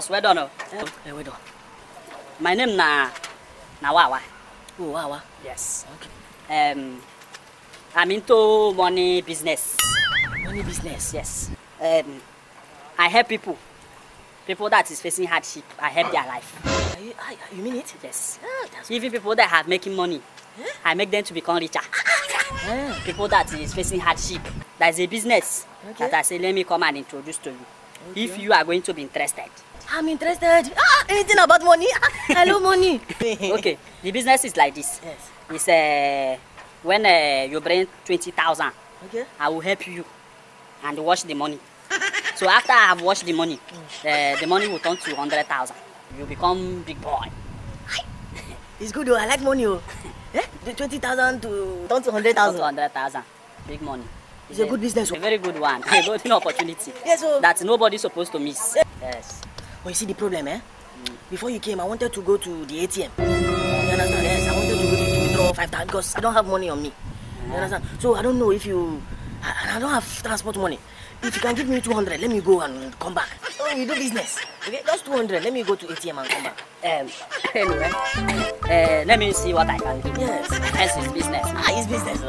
well done. Well done. My name na Wawa. Oh, Wawa. Yes. Okay. I'm into money business. Money business? Yes. I help people. People that is facing hardship, I help their life. You mean it? Yes. Even people that have making money, I make them to become richer. People that is facing hardship, that is a business that I say, let me come and introduce to you. If you are going to be interested. I'm interested. Anything about money? I love money. Okay, the business is like this. Yes. It's when you bring 20,000, okay, I will help you and wash the money. So after I have washed the money, the money will turn to 100,000. You become big boy. It's good though. I like money. The 20,000 to turn to 100,000. 100,000, big money. It's a good business. A very good one. A golden opportunity. Yes, so that nobody's supposed to miss. Yes. But you see the problem, Before you came, I wanted to go to the ATM. You understand? Yes, I wanted to go to withdraw 5,000 because I don't have money on me. You understand? So I don't know if you... I don't have transport money. If you can give me 200, let me go and come back. So you do business. Okay, just 200. Let me go to ATM and come back. Anyway, let me see what I can do. Yes. That's his business. It's business.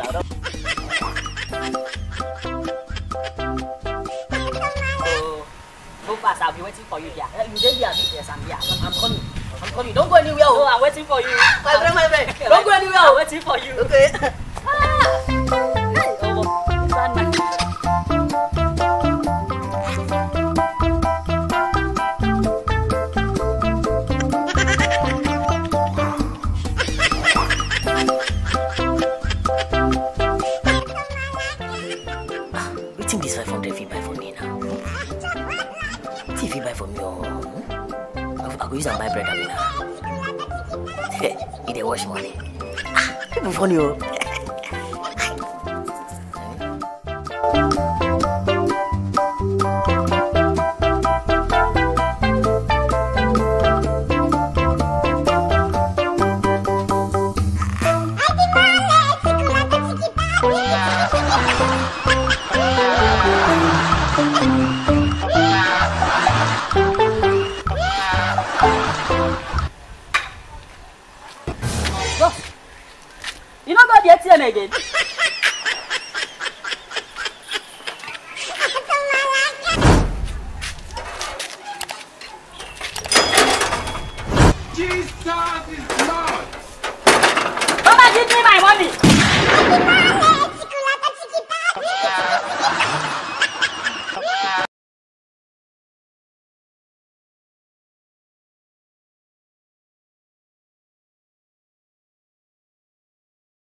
Go fast. I'll be waiting for you here. You there here? Yes, I'm here. I'm coming. I'm coming. Don't go anywhere. No, I'm waiting for you. My friend. Don't go anywhere. I'm waiting for you. Okay. We think this 500 fee buy for me now. What if you buy for me? I go use and buy bread and now. Hey, you dey wash money. People funny. You don't go to the ATM again. Jesus is Lord. Come and give me my money.